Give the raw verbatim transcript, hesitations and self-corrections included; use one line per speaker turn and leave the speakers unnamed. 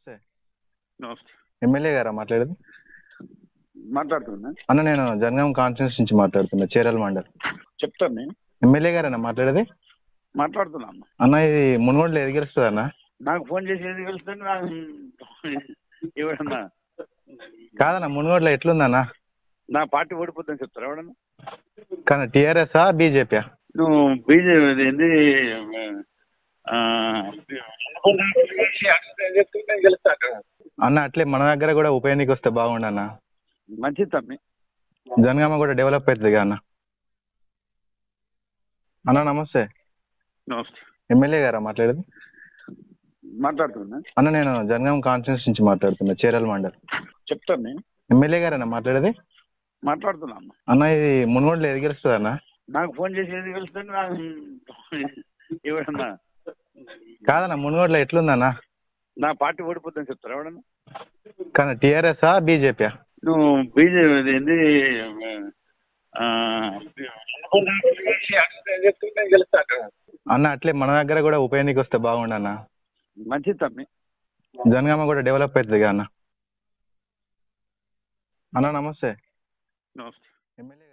నమస్తే.
నమస్తే.
ఎమ్మెల్యే గారా మాట్లాడేది?
మాట్లాడుతున్నా.
అన్న నేను జనగాం కాన్స్టిట్యూన్సీ నుంచి మాట్లాడుతున్నా, చేరల్ మండల్.
చెప్తాను నేను.
ఎమ్మెల్యే గారేనా మాట్లాడేది?
మాట్లాడుతున్నా అన్న.
అన్న ఇది మున్గోడులో ఎది గెలుస్తుంది అన్న?
నాకు ఫోన్ చేసి ఏది కలుస్తుంది నాకు ఎవడన్నా?
కాదన్న, మున్గోడులో ఎట్లుందన్న?
నా పార్టీ ఓడిపోతుందని చెప్తారు ఎవడన్నా?
కానీ టీఆర్ఎస్ బీజేపీ?
నువ్వు బీజేపీ ఏంది గెలుస్తా
అన్న అట్లే మన దగ్గర కూడా ఉప ఎన్నిక వస్తే బాగుండన్న.
మంచిది తమ్మి.
జనగామ కూడా డెవలప్ అవుతుంది కదా అన్న. అన్న నమస్తే.
నమస్తే.
ఎమ్మెల్యే గారా మాట్లాడేది?
మాట్లాడుతున్నా.
అన్న నేను జనగాం కాన్స్టిట్యూన్సీ నుంచి మాట్లాడుతున్నా, చేరల్ మండల్.
చెప్తాను నేను.
ఎమ్మెల్యే గారేనా మాట్లాడేది?
మాట్లాడుతున్నా అన్న.
అన్న ఇది మున్గోడులో ఎది గెలుస్తుంది అన్న?
నాకు ఫోన్ చేసి ఏది కలుస్తుంది నాకు ఎవడన్నా?
కాదన్న, మున్గోడులో ఎట్లుందన్న?
నా పార్టీ ఓడిపోతుందని చెప్తారు ఎవడన్నా?
కానీ టీఆర్ఎస్ బీజేపీ?
నువ్వు బీజేపీ ఏంది గెలుస్తా
అన్న అట్లే మన దగ్గర కూడా ఉప ఎన్నిక వస్తే బాగుండన్న.
మంచిది తమ్మి.
జనగామ కూడా డెవలప్ అవుతుంది కదా అన్న. అన్న నమస్తే.
నమస్తే.
ఎమ్మెల్యే